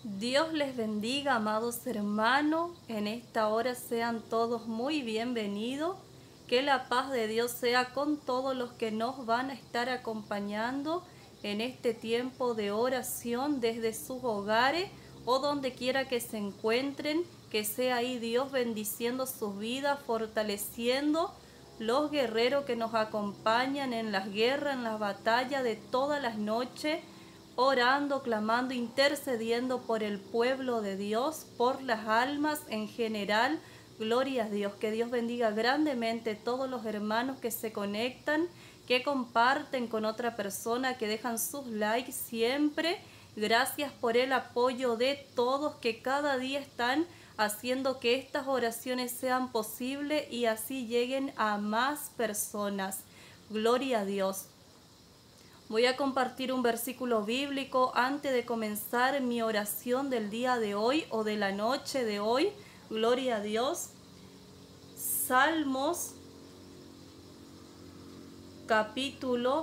Dios les bendiga, amados hermanos. En esta hora sean todos muy bienvenidos. Que la paz de Dios sea con todos los que nos van a estar acompañando en este tiempo de oración desde sus hogares o donde quiera que se encuentren. Que sea ahí Dios bendiciendo sus vidas, fortaleciendo los guerreros que nos acompañan en las guerras, en las batallas de todas las noches, orando, clamando, intercediendo por el pueblo de Dios, por las almas en general. Gloria a Dios, que Dios bendiga grandemente a todos los hermanos que se conectan, que comparten con otra persona, que dejan sus likes siempre. Gracias por el apoyo de todos que cada día están haciendo que estas oraciones sean posibles y así lleguen a más personas. Gloria a Dios. Voy a compartir un versículo bíblico antes de comenzar mi oración del día de hoy o de la noche de hoy. Gloria a Dios. Salmos capítulo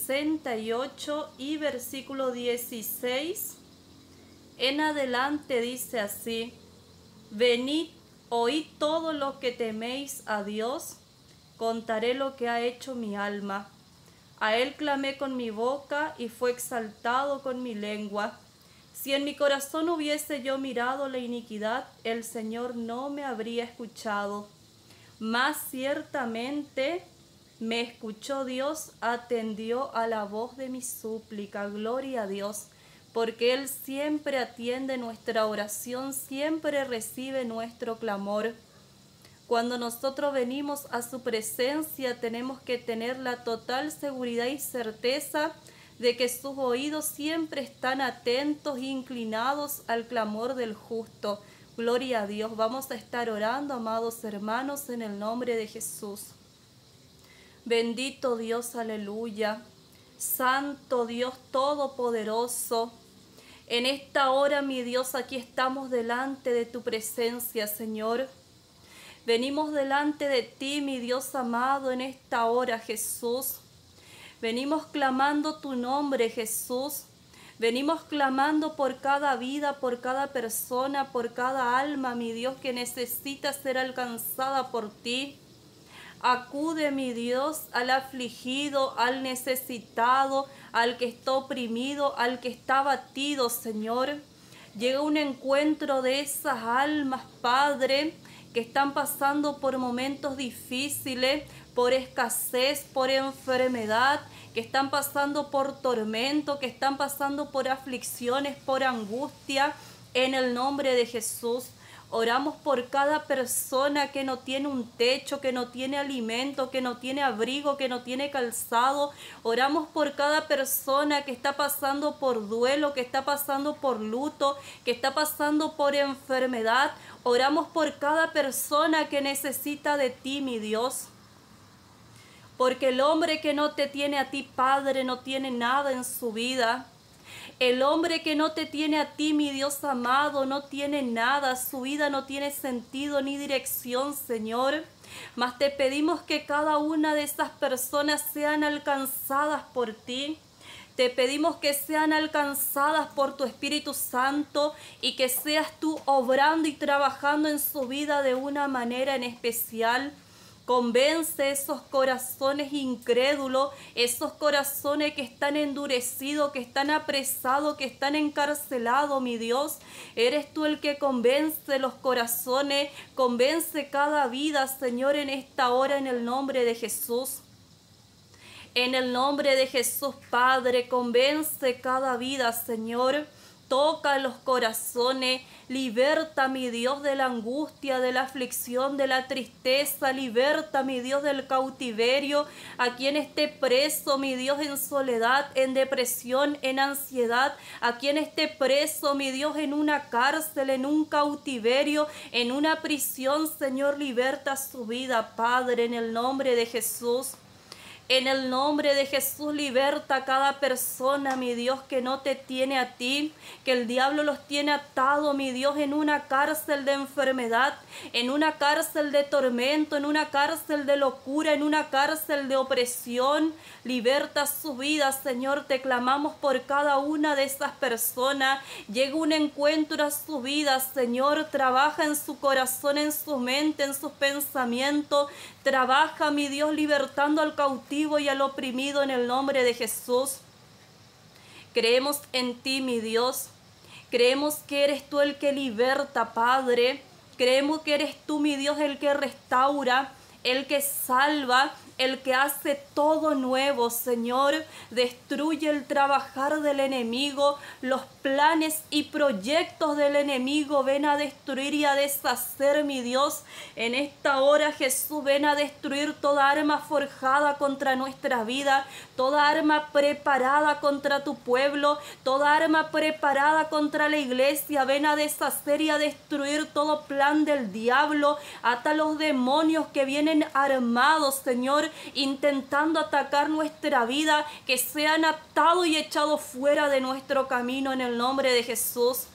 68 y versículo 16. En adelante dice así: Venid, oíd todo lo que teméis a Dios, contaré lo que ha hecho mi alma. A él clamé con mi boca y fue exaltado con mi lengua. Si en mi corazón hubiese yo mirado la iniquidad, el Señor no me habría escuchado. Mas ciertamente me escuchó Dios, atendió a la voz de mi súplica. Gloria a Dios, porque Él siempre atiende nuestra oración, siempre recibe nuestro clamor. Cuando nosotros venimos a su presencia, tenemos que tener la total seguridad y certeza de que sus oídos siempre están atentos e inclinados al clamor del justo. Gloria a Dios. Vamos a estar orando, amados hermanos, en el nombre de Jesús. Bendito Dios, aleluya. Santo Dios Todopoderoso. En esta hora, mi Dios, aquí estamos delante de tu presencia, Señor. Venimos delante de ti, mi Dios amado, en esta hora, Jesús. Venimos clamando tu nombre, Jesús. Venimos clamando por cada vida, por cada persona, por cada alma, mi Dios, que necesita ser alcanzada por ti. Acude, mi Dios, al afligido, al necesitado, al que está oprimido, al que está abatido, Señor. Llega un encuentro de esas almas, Padre, que están pasando por momentos difíciles, por escasez, por enfermedad, que están pasando por tormento, que están pasando por aflicciones, por angustia. En el nombre de Jesús, oramos por cada persona que no tiene un techo, que no tiene alimento, que no tiene abrigo, que no tiene calzado. Oramos por cada persona que está pasando por duelo, que está pasando por luto, que está pasando por enfermedad. Oramos por cada persona que necesita de ti, mi Dios. Porque el hombre que no te tiene a ti, Padre, no tiene nada en su vida. El hombre que no te tiene a ti, mi Dios amado, no tiene nada. Su vida no tiene sentido ni dirección, Señor. Mas te pedimos que cada una de esas personas sean alcanzadas por ti. Te pedimos que sean alcanzadas por tu Espíritu Santo y que seas tú obrando y trabajando en su vida de una manera en especial. Convence esos corazones incrédulos, esos corazones que están endurecidos, que están apresados, que están encarcelados, mi Dios. Eres tú el que convence los corazones, convence cada vida, Señor, en esta hora, en el nombre de Jesús. En el nombre de Jesús, Padre, convence cada vida, Señor. Toca los corazones, liberta, mi Dios, de la angustia, de la aflicción, de la tristeza, liberta, mi Dios, del cautiverio, a quien esté preso, mi Dios, en soledad, en depresión, en ansiedad, a quien esté preso, mi Dios, en una cárcel, en un cautiverio, en una prisión, Señor, liberta su vida, Padre, en el nombre de Jesús. En el nombre de Jesús, liberta a cada persona, mi Dios, que no te tiene a ti, que el diablo los tiene atado, mi Dios, en una cárcel de enfermedad, en una cárcel de tormento, en una cárcel de locura, en una cárcel de opresión. Liberta sus vidas, Señor, te clamamos por cada una de esas personas. Llega un encuentro a su vida, Señor, trabaja en su corazón, en su mente, en sus pensamientos. Trabaja, mi Dios, libertando al cautivo y al oprimido en el nombre de Jesús. Creemos en ti, mi Dios. Creemos que eres tú el que liberta, Padre. Creemos que eres tú, mi Dios, el que restaura, el que salva, el que hace todo nuevo, Señor. Destruye el trabajar del enemigo, los planes y proyectos del enemigo. Ven a destruir y a deshacer, mi Dios. En esta hora, Jesús, ven a destruir toda arma forjada contra nuestra vida, toda arma preparada contra tu pueblo, toda arma preparada contra la iglesia. Ven a deshacer y a destruir todo plan del diablo. Ata los demonios que vienen armados, Señor, intentando atacar nuestra vida, que sean atados y echados fuera de nuestro camino en el nombre de Jesús.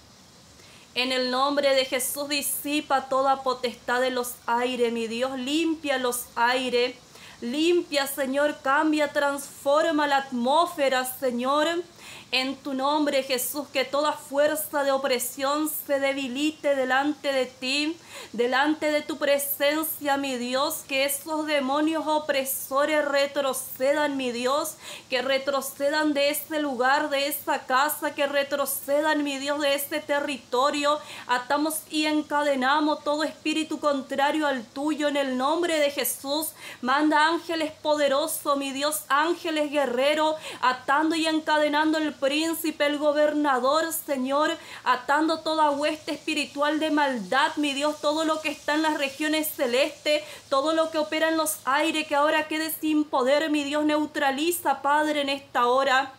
En el nombre de Jesús, disipa toda potestad de los aires, mi Dios, limpia los aires, limpia, Señor, cambia, transforma la atmósfera, Señor. En tu nombre, Jesús, que toda fuerza de opresión se debilite delante de ti, delante de tu presencia, mi Dios. Que esos demonios opresores retrocedan, mi Dios. Que retrocedan de ese lugar, de esa casa. Que retrocedan, mi Dios, de ese territorio. Atamos y encadenamos todo espíritu contrario al tuyo en el nombre de Jesús. Manda ángeles poderosos, mi Dios, ángeles guerreros, atando y encadenando el príncipe, el gobernador, Señor, atando toda hueste espiritual de maldad, mi Dios, todo lo que está en las regiones celestes, todo lo que opera en los aires, que ahora quede sin poder, mi Dios, neutraliza, Padre, en esta hora.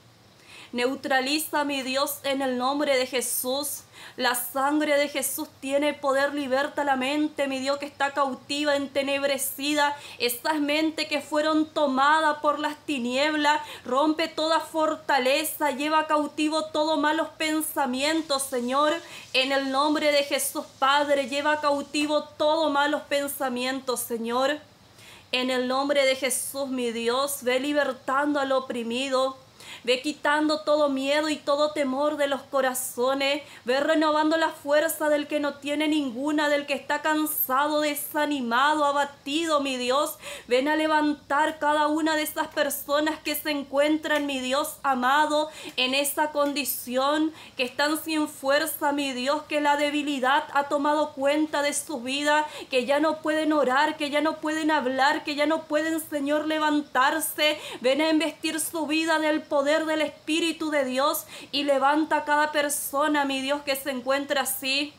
Neutraliza, mi Dios, en el nombre de Jesús. La sangre de Jesús tiene poder, liberta la mente, mi Dios, que está cautiva, entenebrecida. Esas mentes que fueron tomadas por las tinieblas, rompe toda fortaleza, lleva cautivo todos malos pensamientos, Señor. En el nombre de Jesús, Padre, lleva cautivo todos malos pensamientos, Señor. En el nombre de Jesús, mi Dios, ve libertando al oprimido. Ve quitando todo miedo y todo temor de los corazones. Ve renovando la fuerza del que no tiene ninguna, del que está cansado, desanimado, abatido, mi Dios. Ven a levantar cada una de esas personas que se encuentran, mi Dios amado, en esa condición, que están sin fuerza, mi Dios, que la debilidad ha tomado cuenta de su vida, que ya no pueden orar, que ya no pueden hablar, que ya no pueden, Señor, levantarse. Ven a investir su vida del poder del Espíritu de Dios y levanta a cada persona, mi Dios, que se encuentra así,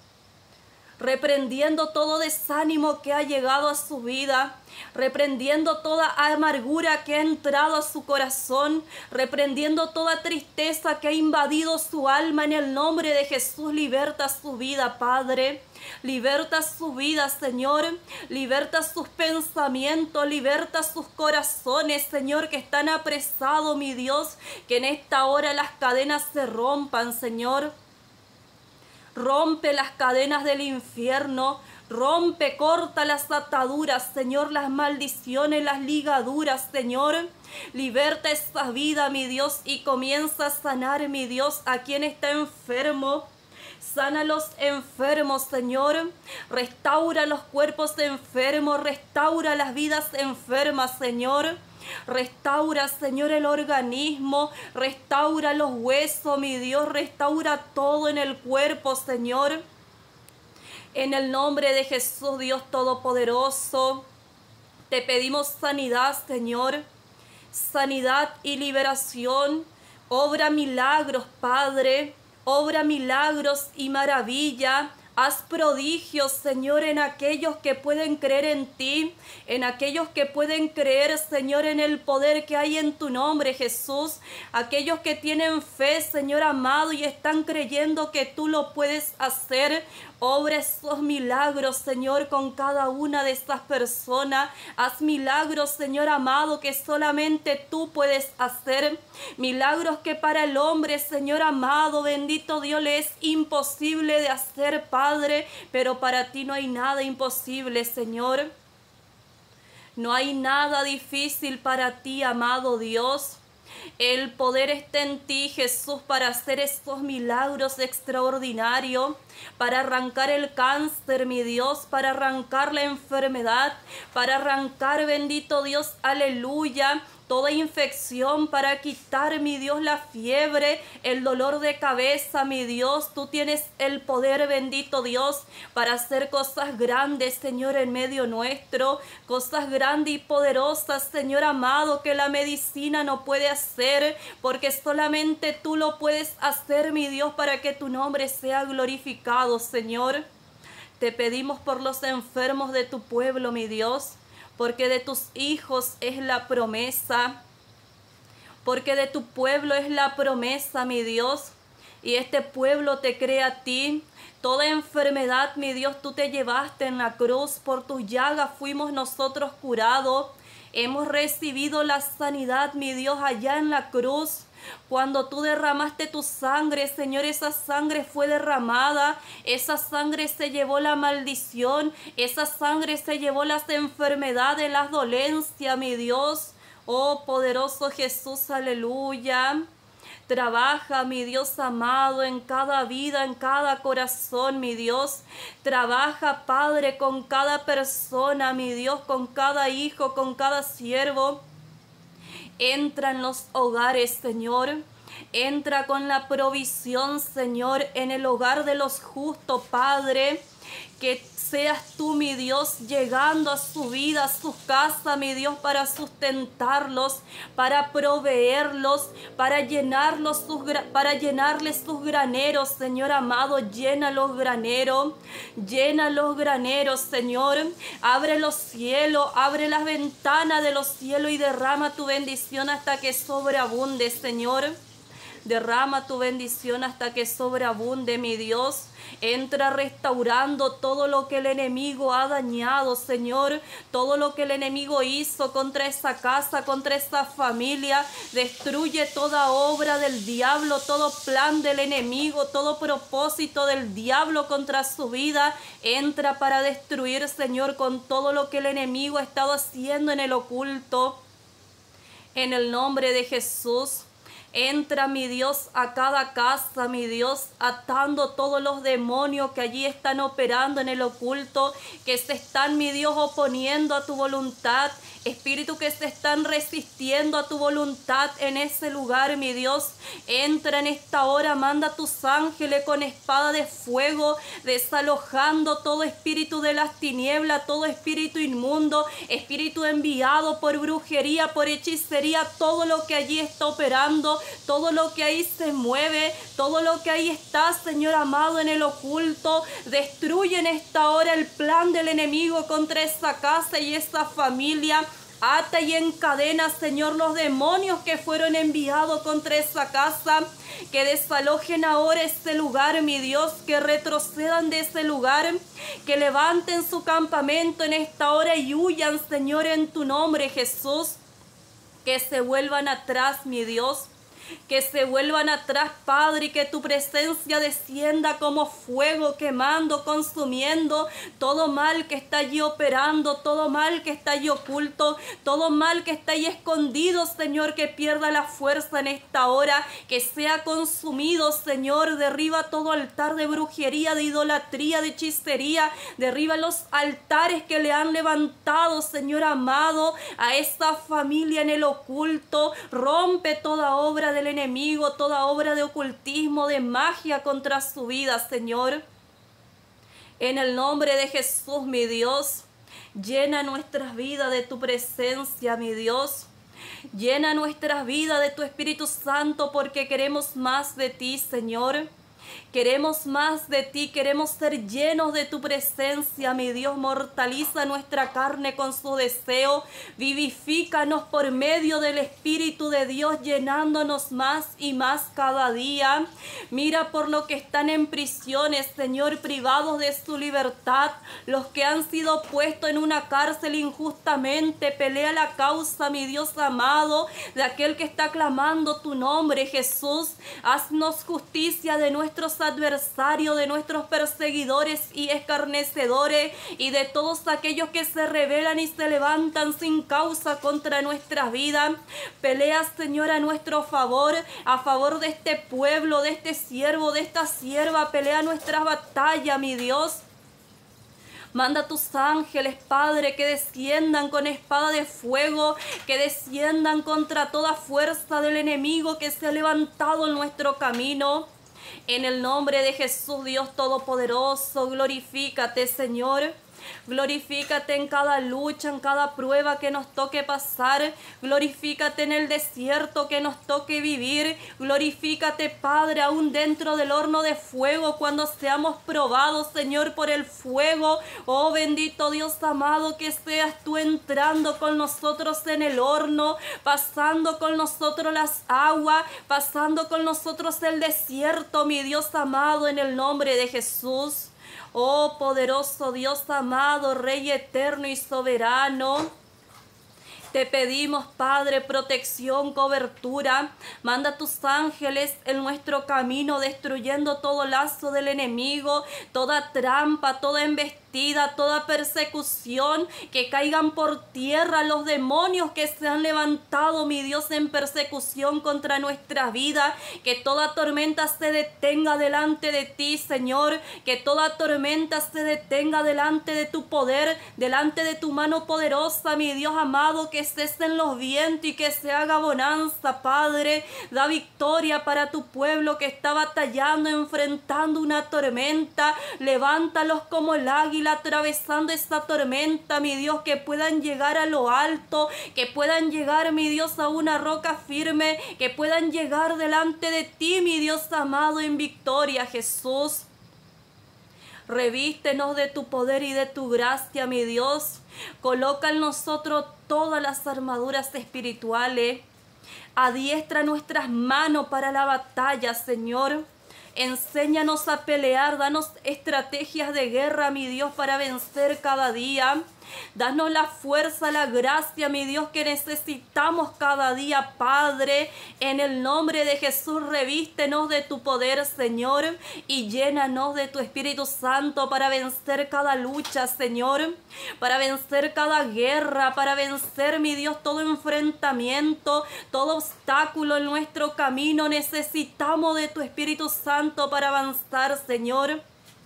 reprendiendo todo desánimo que ha llegado a su vida, reprendiendo toda amargura que ha entrado a su corazón, reprendiendo toda tristeza que ha invadido su alma. En el nombre de Jesús, liberta su vida, Padre. Liberta su vida, Señor. Liberta sus pensamientos, liberta sus corazones, Señor, que están apresados, mi Dios. Que en esta hora las cadenas se rompan, Señor. Rompe las cadenas del infierno. Rompe, corta las ataduras, Señor, las maldiciones, las ligaduras, Señor. Liberta esa vida, mi Dios, y comienza a sanar, mi Dios, a quien está enfermo. Sana a los enfermos, Señor. Restaura los cuerpos enfermos. Restaura las vidas enfermas, Señor. Restaura, Señor, el organismo. Restaura los huesos, mi Dios. Restaura todo en el cuerpo, Señor. En el nombre de Jesús, Dios Todopoderoso, te pedimos sanidad, Señor. Sanidad y liberación. Obra milagros, Padre. Obra milagros y maravilla. Haz prodigios, Señor, en aquellos que pueden creer en ti, en aquellos que pueden creer, Señor, en el poder que hay en tu nombre, Jesús. Aquellos que tienen fe, Señor amado, y están creyendo que tú lo puedes hacer. Obra esos milagros, Señor, con cada una de estas personas. Haz milagros, Señor amado, que solamente tú puedes hacer. Milagros que para el hombre, Señor amado, bendito Dios, le es imposible de hacer, Padre. Pero para ti no hay nada imposible, Señor. No hay nada difícil para ti, amado Dios. El poder está en ti, Jesús, para hacer estos milagros extraordinarios, para arrancar el cáncer, mi Dios, para arrancar la enfermedad, para arrancar, bendito Dios, aleluya, toda infección, para quitar, mi Dios, la fiebre, el dolor de cabeza, mi Dios. Tú tienes el poder, bendito Dios, para hacer cosas grandes, Señor, en medio nuestro, cosas grandes y poderosas, Señor amado, que la medicina no puede hacer, porque solamente tú lo puedes hacer, mi Dios, para que tu nombre sea glorificado, Señor. Te pedimos por los enfermos de tu pueblo, mi Dios, porque de tus hijos es la promesa, porque de tu pueblo es la promesa, mi Dios, y este pueblo te cree a ti. Toda enfermedad, mi Dios, tú te llevaste en la cruz, por tus llagas fuimos nosotros curados. Hemos recibido la sanidad, mi Dios, allá en la cruz. Cuando tú derramaste tu sangre, Señor, esa sangre fue derramada, esa sangre se llevó la maldición, esa sangre se llevó las enfermedades, las dolencias, mi Dios. Oh, poderoso Jesús, aleluya. Trabaja, mi Dios amado, en cada vida, en cada corazón, mi Dios. Trabaja, Padre, con cada persona, mi Dios, con cada hijo, con cada siervo. Entra en los hogares, Señor. Entra con la provisión, Señor, en el hogar de los justos, Padre. Que seas tú, mi Dios, llegando a su vida, a su casa, mi Dios, para sustentarlos, para proveerlos, para llenarles sus graneros, Señor amado. Llena los graneros, Señor. Abre los cielos, abre las ventanas de los cielos y derrama tu bendición hasta que sobreabunde, Señor. Derrama tu bendición hasta que sobreabunde, mi Dios. Entra restaurando todo lo que el enemigo ha dañado, Señor. Todo lo que el enemigo hizo contra esa casa, contra esa familia. Destruye toda obra del diablo, todo plan del enemigo, todo propósito del diablo contra su vida. Entra para destruir, Señor, con todo lo que el enemigo ha estado haciendo en el oculto. En el nombre de Jesús. Entra, mi Dios, a cada casa, mi Dios, atando todos los demonios que allí están operando en el oculto, que se están, mi Dios, oponiendo a tu voluntad. Espíritu que se están resistiendo a tu voluntad en ese lugar, mi Dios. Entra en esta hora, manda tus ángeles con espada de fuego, desalojando todo espíritu de las tinieblas, todo espíritu inmundo, espíritu enviado por brujería, por hechicería, todo lo que allí está operando, todo lo que ahí se mueve, todo lo que ahí está, Señor amado, en el oculto. Destruye en esta hora el plan del enemigo contra esa casa y esa familia. Ata y encadena, Señor, los demonios que fueron enviados contra esa casa. Que desalojen ahora este lugar, mi Dios. Que retrocedan de ese lugar. Que levanten su campamento en esta hora y huyan, Señor, en tu nombre, Jesús. Que se vuelvan atrás, mi Dios. Que se vuelvan atrás, Padre, y que tu presencia descienda como fuego, quemando, consumiendo todo mal que está allí operando, todo mal que está allí oculto, todo mal que está allí escondido, Señor, que pierda la fuerza en esta hora, que sea consumido, Señor. Derriba todo altar de brujería, de idolatría, de hechicería, derriba los altares que le han levantado, Señor amado, a esta familia en el oculto. Rompe toda obra del enemigo, toda obra de ocultismo, de magia contra su vida, Señor. En el nombre de Jesús, mi Dios, llena nuestras vidas de tu presencia, mi Dios. Llena nuestras vidas de tu Espíritu Santo, porque queremos más de ti, Señor. Queremos más de ti, queremos ser llenos de tu presencia, mi Dios. Mortaliza nuestra carne con su deseo, vivifícanos por medio del Espíritu de Dios, llenándonos más y más cada día. Mira por los que están en prisiones, Señor, privados de su libertad, los que han sido puestos en una cárcel injustamente. Pelea la causa, mi Dios amado, de aquel que está clamando tu nombre, Jesús. Haznos justicia de nuestros adversarios, de nuestros perseguidores y escarnecedores, y de todos aquellos que se rebelan y se levantan sin causa contra nuestras vidas. Pelea, Señor, a nuestro favor, a favor de este pueblo, de este siervo, de esta sierva. Pelea nuestras batallas, mi Dios. Manda tus ángeles, Padre, que desciendan con espada de fuego, que desciendan contra toda fuerza del enemigo que se ha levantado en nuestro camino. En el nombre de Jesús, Dios Todopoderoso, glorifícate, Señor. Glorifícate en cada lucha, en cada prueba que nos toque pasar. Glorifícate en el desierto que nos toque vivir. Glorifícate, Padre, aún dentro del horno de fuego, cuando seamos probados, Señor, por el fuego. Oh, bendito Dios amado, que seas tú entrando con nosotros en el horno, pasando con nosotros las aguas, pasando con nosotros el desierto, mi Dios amado, en el nombre de Jesús. Oh, poderoso Dios amado, Rey eterno y soberano, te pedimos, Padre, protección, cobertura. Manda tus ángeles en nuestro camino, destruyendo todo lazo del enemigo, toda trampa, toda embestida, toda persecución, que caigan por tierra los demonios que se han levantado, mi Dios, en persecución contra nuestra vida. Que toda tormenta se detenga delante de ti, Señor. Que toda tormenta se detenga delante de tu poder, delante de tu mano poderosa, mi Dios amado. Que cesen los vientos y que se haga bonanza, Padre. Da victoria para tu pueblo que está batallando, enfrentando una tormenta. Levántalos como el águila atravesando esta tormenta, mi Dios, que puedan llegar a lo alto, que puedan llegar, mi Dios, a una roca firme, que puedan llegar delante de ti, mi Dios amado, en victoria, Jesús. Revístenos de tu poder y de tu gracia, mi Dios. Coloca en nosotros todas las armaduras espirituales. Adiestra nuestras manos para la batalla, Señor. Enséñanos a pelear, danos estrategias de guerra, mi Dios, para vencer cada día. Danos la fuerza, la gracia, mi Dios, que necesitamos cada día, Padre. En el nombre de Jesús, revístenos de tu poder, Señor, y llénanos de tu Espíritu Santo para vencer cada lucha, Señor, para vencer cada guerra, para vencer, mi Dios, todo enfrentamiento, todo obstáculo en nuestro camino. Necesitamos de tu Espíritu Santo para avanzar, Señor,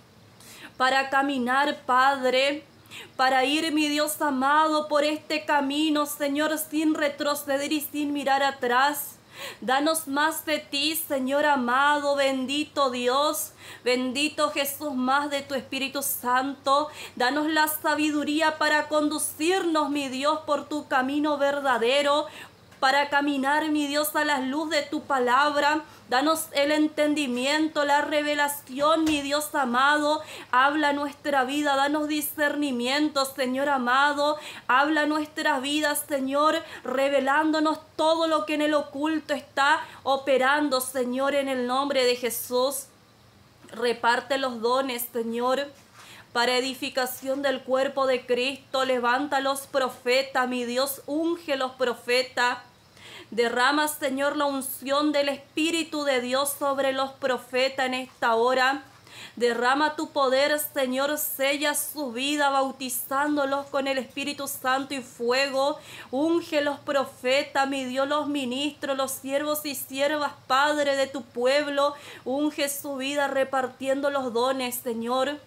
para caminar, Padre, para ir, mi Dios amado, por este camino, Señor, sin retroceder y sin mirar atrás. Danos más de ti, Señor amado, bendito Dios, bendito Jesús, más de tu Espíritu Santo. Danos la sabiduría para conducirnos, mi Dios, por tu camino verdadero, para caminar, mi Dios, a la luz de tu palabra. Danos el entendimiento, la revelación, mi Dios amado. Habla nuestra vida, danos discernimiento, Señor amado. Habla nuestras vidas, Señor, revelándonos todo lo que en el oculto está operando, Señor, en el nombre de Jesús. Reparte los dones, Señor, para edificación del cuerpo de Cristo. Levanta los profetas, mi Dios, unge los profetas. Derrama, Señor, la unción del Espíritu de Dios sobre los profetas en esta hora. Derrama tu poder, Señor, sella su vida, bautizándolos con el Espíritu Santo y fuego. Unge los profetas, mi Dios, los ministros, los siervos y siervas, Padre, de tu pueblo. Unge su vida repartiendo los dones, Señor.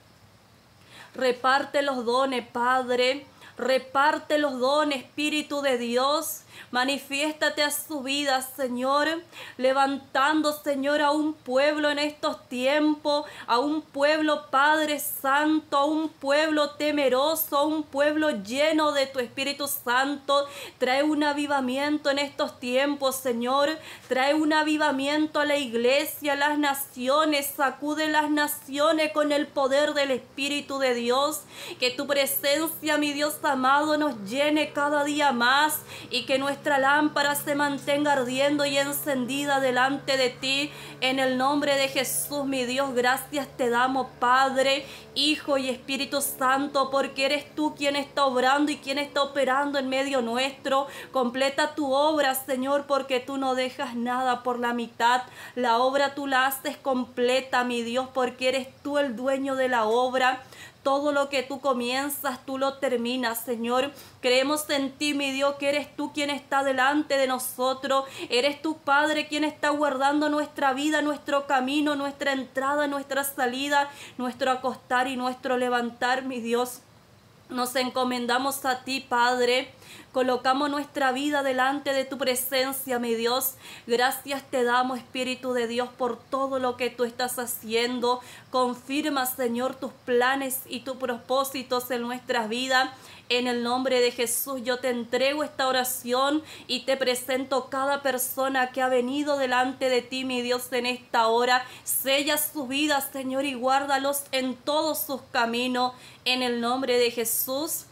Reparte los dones, Padre. Reparte los dones, Espíritu de Dios. Manifiéstate a su vida, Señor, levantando, Señor, a un pueblo en estos tiempos, a un pueblo, Padre Santo, a un pueblo temeroso, a un pueblo lleno de tu Espíritu Santo. Trae un avivamiento en estos tiempos, Señor. Trae un avivamiento a la iglesia, a las naciones. Sacude las naciones con el poder del Espíritu de Dios. Que tu presencia, mi Dios amado, nos llene cada día más y que nuestra lámpara se mantenga ardiendo y encendida delante de ti. En el nombre de Jesús, mi Dios, gracias te damos, Padre, Hijo y Espíritu Santo, porque eres tú quien está obrando y quien está operando en medio nuestro. Completa tu obra, Señor, porque tú no dejas nada por la mitad. La obra tú la haces completa, mi Dios, porque eres tú el dueño de la obra. Todo lo que tú comienzas, tú lo terminas, Señor. Creemos en ti, mi Dios, que eres tú quien está delante de nosotros. Eres tu Padre quien está guardando nuestra vida, nuestro camino, nuestra entrada, nuestra salida, nuestro acostar y nuestro levantar, mi Dios. Nos encomendamos a ti, Padre. Colocamos nuestra vida delante de tu presencia, mi Dios. Gracias te damos, Espíritu de Dios, por todo lo que tú estás haciendo. Confirma, Señor, tus planes y tus propósitos en nuestras vidas. En el nombre de Jesús yo te entrego esta oración y te presento cada persona que ha venido delante de ti, mi Dios, en esta hora. Sella sus vidas, Señor, y guárdalos en todos sus caminos. En el nombre de Jesús.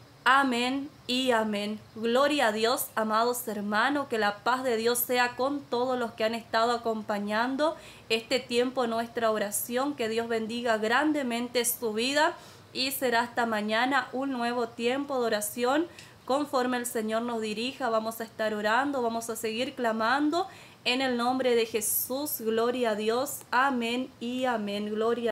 Amén y amén. Gloria a Dios, amados hermanos, que la paz de Dios sea con todos los que han estado acompañando este tiempo en nuestra oración. Que Dios bendiga grandemente su vida y será hasta mañana un nuevo tiempo de oración. Conforme el Señor nos dirija, vamos a estar orando, vamos a seguir clamando en el nombre de Jesús. Gloria a Dios. Amén y amén. Gloria